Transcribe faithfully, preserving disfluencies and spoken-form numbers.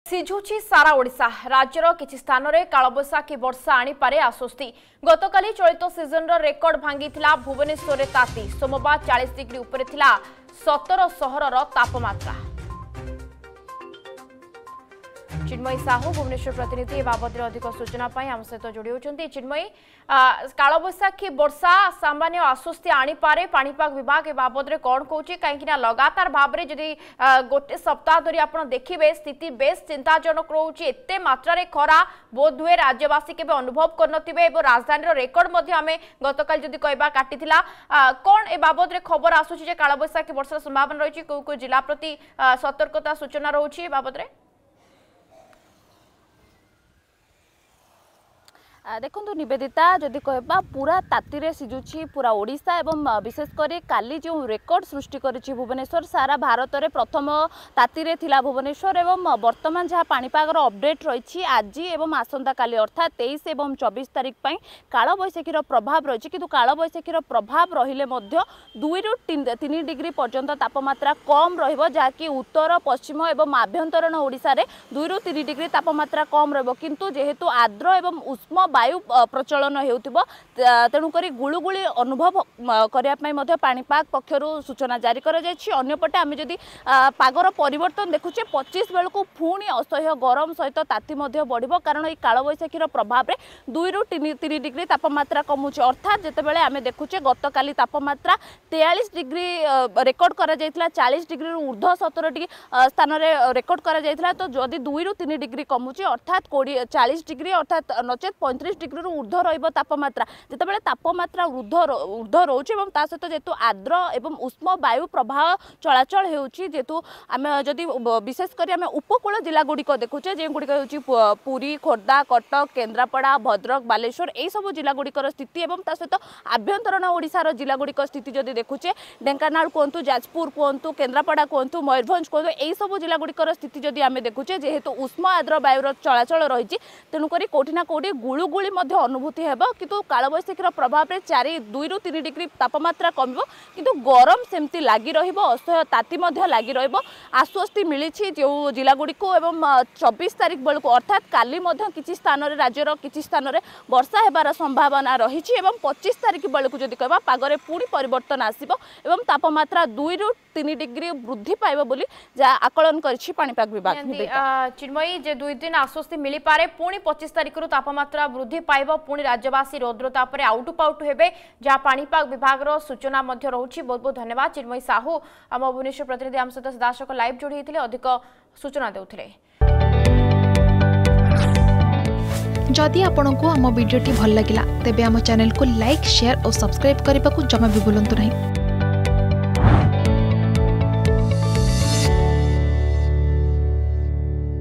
सिझुची सारा ओडिशा राज्यर किछि स्थान रे कालबैशाखी वर्षा आनी पारे आश्वस्ति गतकाली चलित सीजन रेकर्ड भांगिथिला भुवनेश्वर रे ताती सोमवार चालीस डिग्री उपरे थिला सतर सहरर तापमात्रा। चिन्मयी साहू भुवनेश्वर प्रतिनिधि बाबद अधिक सूचना आम सहित जोड़ी होती। चिन्मयी कालबैशाखी वर्षा सामान्य आश्वस्ति आनीपारे पाणीपाग विभाग ए बाबद कौन कौच कहीं लगातार भाव में जदि गोटे सप्ताह धरी आप देखिए स्थिति बेस चिंताजनक रोचे एते मात्रा खरा बोध हुए राज्यवासी के अनुभव करनथिबे एवं राजधानी रेकर्ड आम गतकाल जदि कहबा काटिथिला कौन ए बाबद खबर आसुची जे कालबैशाखी वर्षार संभावना रही को को जिला प्रति सतर्कता सूचना रोची बाबद देखो निवेदिता जदि कहबा पूरा ताती सिझुची पूरा ओडिशा एवं विशेषकर काली जो रेकर्ड सृष्टि करिछि भुवनेश्वर सारा भारत में प्रथम ताती थिला भुवनेश्वर एवं वर्तमान जहाँ पाणीपागर अपडेट रही आज एवं आसंता काली अर्थात तेईस एवं चौबीस तारीख पर कालबैशाखीर प्रभाव रही कि कालबैशाखीर प्रभाव रहिले दुई रु तीन डिग्री पर्यंत तापमात्रा कम रहिबो जहाँकि उत्तर पश्चिम एवं आभ्यंतरण ओडिशा रे दुई रु तीन डिग्री तापमात्रा कम रहिबो किंतु जेहेतु आर्द्र एवं उष्म वायु प्रचलन हेउथिबो तेणुकरी गुळुगुळी अनुभव करने पाणीपाग पक्षर सूचना जारी कर अन्यपटे आम जदि पागर परिवर्तन देखुचे पच्चीस बेलू पुणी असह्य गरम सहित ताती बढ़ कारण ये कालबैशाखीर प्रभाव में दुई रु तीन डिग्री तापमात्रा कमुचे अर्थात जितेबाला आम देखुचे गतकाली तापमात्रा तेयालीस डिग्री रेकर्ड कर चालीस डिग्री ऊर्ध्व सतर स्थान में रेकर्ड कर तो जदि दुई रु तीन डिग्री कमुचे अर्थात कोड़े चालीस डिग्री अर्थात नचेत पैंतीस डिग्री ऊर्ध्व रपमात्रा जितेबाला तापमात्रा ऊर्ध्व ऊर्ध्व रोचे सहित जेहेतु आर्द्र एवं उष्म वायु प्रवाह चलाचल हेतु आम जदि विशेषकर आम उपकूल जिला गुड़िक देखुचे जो गुड़िक हूँ पुरी खोर्धा कटक केन्द्रापड़ा भद्रक बालेश्वर यही सब जिला गुड़िकर स्थिति और सहित आभ्यंतरण ओडिशार जिला गुड़िक स्थिति जदि देखुचे ढेंकानाल कहतु जाजपुर कहतु केन्द्रापड़ा कहतु मयूरभंज कहतु यही सब जिला गुड़िकर स्थिति जदि आम देखुचे जेहेतु उष्म आर्द्र वायुर चलाचल रही तेणुक कौटिना कौटी गुळुगुळी अनुभूति हेब किंतु कालबैशाखीर प्रभाव में चारि दुई रु तीन डिग्री तापमात्रा कम किंतु गरम सेमती लगी असह्य ताती लगी आश्वस्ति मिली जो जिलागुड़ी को एवं चौबीस तारीख बेलू अर्थात काली किसी स्थान राज्यर किसी स्थान में वर्षा होबार संभावना रही पच्चीस तारीख बेलू जदि कहबा पागरे पुणी परिवर्तन आसिबो एवं तापमात्रा दुई रु तीन डिग्री वृद्धि पाइबो बोली जा आकलन करछि पाणीपाग विभाग। चिन्मयी जे दुई दिन आश्वस्ति मिली पारे पुणी पच्चीस तारीख रु तापमात्रा वृद्धि पाइबो पुणी राज्यवासी रौद्रता पर आउटु पाउटु हेबे जहाँ पाणीपाग विभाग सूचना मध्य रहुछि। बहुत बहुत धन्यवाद चिन्मयी साहू आम भुवनेश्वर प्रतिनिधि आम सहित सीधासख लाइव जोड़ी होते अधिक सूचना देउथिले। जदि आपंक आम भिडी भल लगा तेब आम चैनल को लाइक शेयर और सब्सक्राइब करने को जमा भी भूलु नहीं।